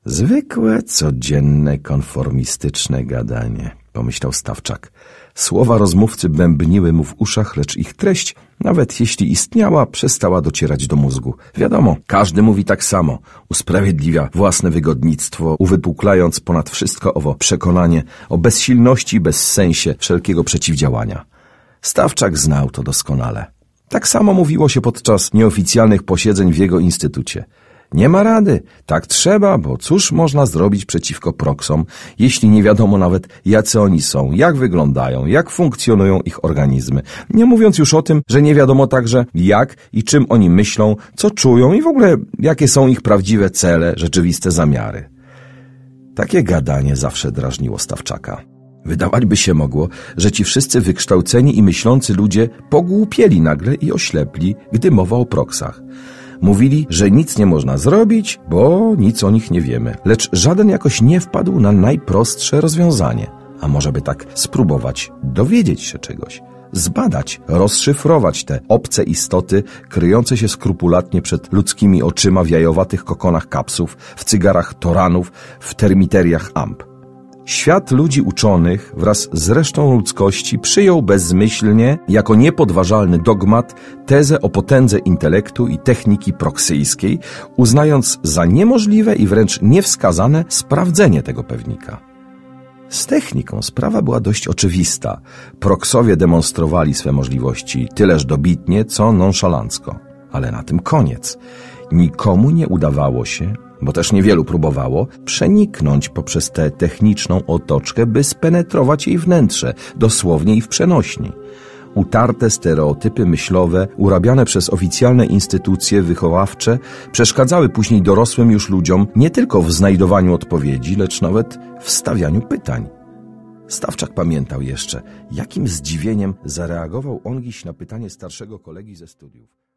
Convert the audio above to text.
Zwykłe, codzienne, konformistyczne gadanie, pomyślał Stawczak. Słowa rozmówcy bębniły mu w uszach, lecz ich treść, nawet jeśli istniała, przestała docierać do mózgu. Wiadomo, każdy mówi tak samo, usprawiedliwia własne wygodnictwo, uwypuklając ponad wszystko owo przekonanie o bezsilności i bezsensie wszelkiego przeciwdziałania. Stawczak znał to doskonale. Tak samo mówiło się podczas nieoficjalnych posiedzeń w jego instytucie. Nie ma rady, tak trzeba, bo cóż można zrobić przeciwko proksom, jeśli nie wiadomo nawet, jacy oni są, jak wyglądają, jak funkcjonują ich organizmy. Nie mówiąc już o tym, że nie wiadomo także, jak i czym oni myślą, co czują i w ogóle jakie są ich prawdziwe cele, rzeczywiste zamiary. Takie gadanie zawsze drażniło Stawczaka. Wydawać by się mogło, że ci wszyscy wykształceni i myślący ludzie pogłupieli nagle i oślepli, gdy mowa o proksach. Mówili, że nic nie można zrobić, bo nic o nich nie wiemy, lecz żaden jakoś nie wpadł na najprostsze rozwiązanie. A może by tak spróbować dowiedzieć się czegoś, zbadać, rozszyfrować te obce istoty kryjące się skrupulatnie przed ludzkimi oczyma w jajowatych kokonach kapsów, w cygarach toranów, w termiteriach amp. Świat ludzi uczonych wraz z resztą ludzkości przyjął bezmyślnie, jako niepodważalny dogmat, tezę o potędze intelektu i techniki proksyjskiej, uznając za niemożliwe i wręcz niewskazane sprawdzenie tego pewnika. Z techniką sprawa była dość oczywista. Proksowie demonstrowali swe możliwości tyleż dobitnie, co nonszalancko. Ale na tym koniec. Nikomu nie udawało się, bo też niewielu próbowało, przeniknąć poprzez tę techniczną otoczkę, by spenetrować jej wnętrze, dosłownie i w przenośni. Utarte stereotypy myślowe, urabiane przez oficjalne instytucje wychowawcze, przeszkadzały później dorosłym już ludziom nie tylko w znajdowaniu odpowiedzi, lecz nawet w stawianiu pytań. Stawczak pamiętał jeszcze, jakim zdziwieniem zareagował ongiś na pytanie starszego kolegi ze studiów.